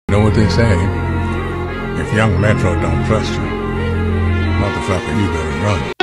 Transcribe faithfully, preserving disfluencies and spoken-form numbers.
You know what they say? If young Metro don't trust you, motherfucker, you better run.